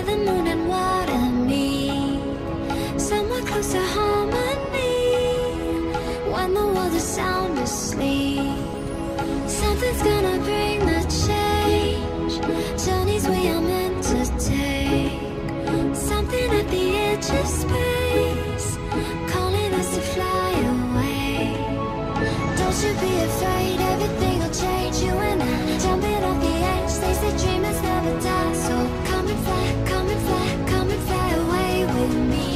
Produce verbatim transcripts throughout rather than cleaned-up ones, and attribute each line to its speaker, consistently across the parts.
Speaker 1: the moon and water me somewhere close to harmony. When the world is sound asleep, something's gonna bring the change. Journeys we are meant to take. Something at the edge of space, calling us to fly away. Don't you be afraid, everything will change. You and I, jumping off the edge. They say dreamers never die, so come and fly, come and fly, come and fly away with me.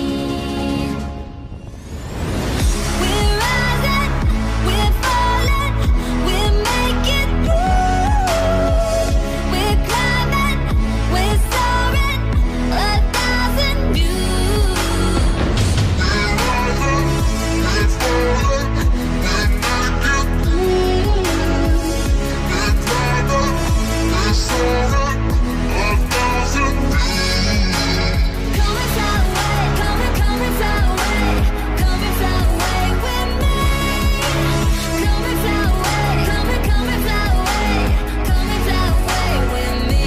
Speaker 1: We're rising, we're falling, we're making through. We're climbing, we're soaring, a thousand views. We're rising, we're falling, we're making through. We're climbing, we're soaring, a thousand views. Come and fly away, come and come and fly away, come and fly away with me. Come and fly away, come and come and fly away, come and fly away with me.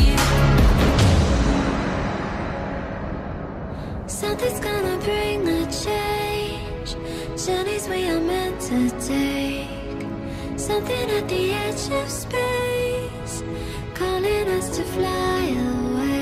Speaker 1: Something's gonna bring the change. Journeys we are meant to take. Something at the edge of space, calling us to fly away.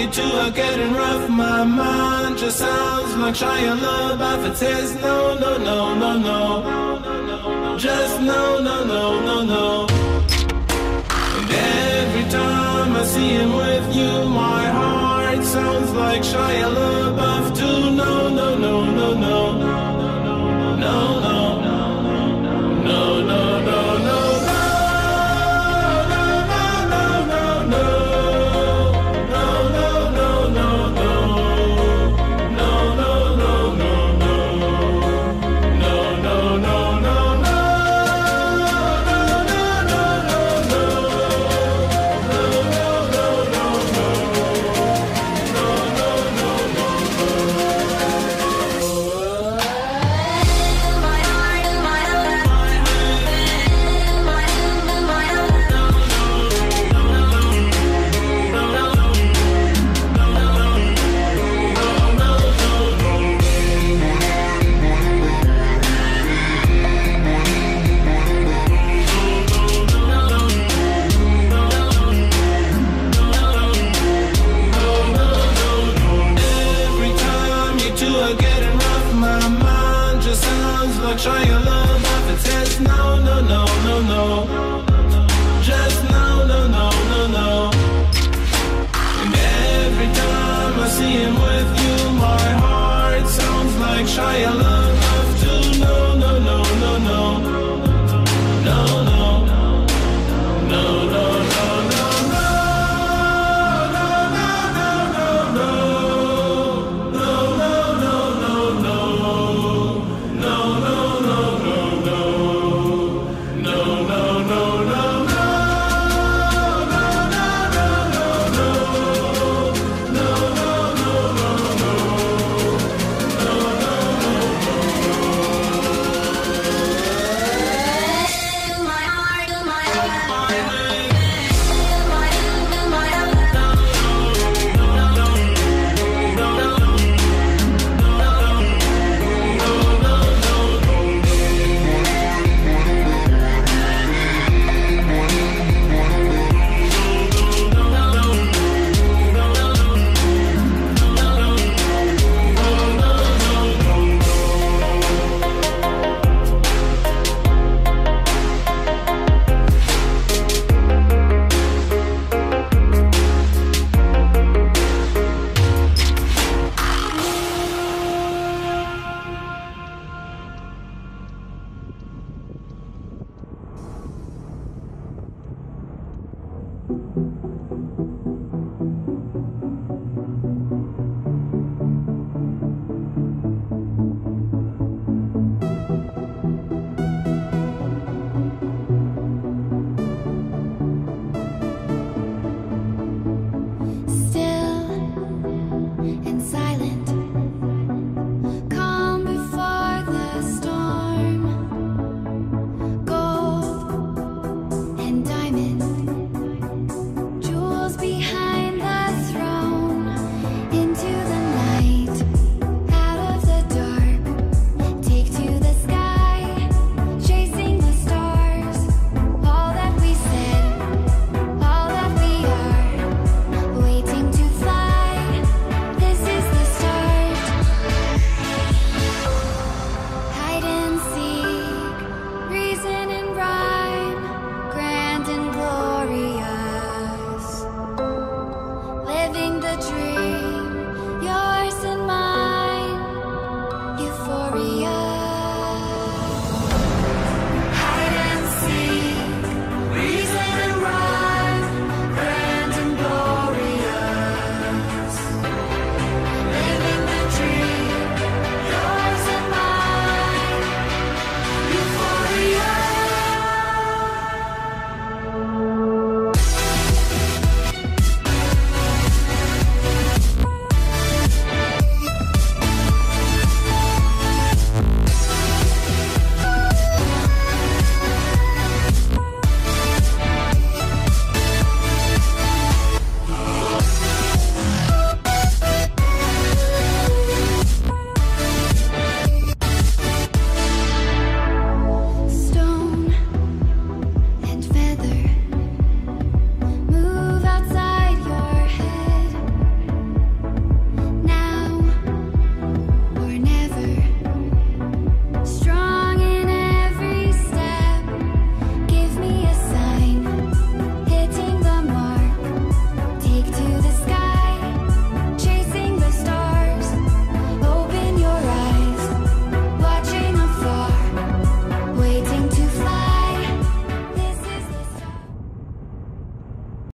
Speaker 2: you two are getting rough. My mind just sounds like Shia LaBeouf. It says no, no, no, no, no. Just no, no, no, no, no. And every time I see him with you, my heart sounds like Shia LaBeouf too. No, no, no, no, no. No, no, no, no, no, no, no. Shia LaBeouf, it says no, no, no.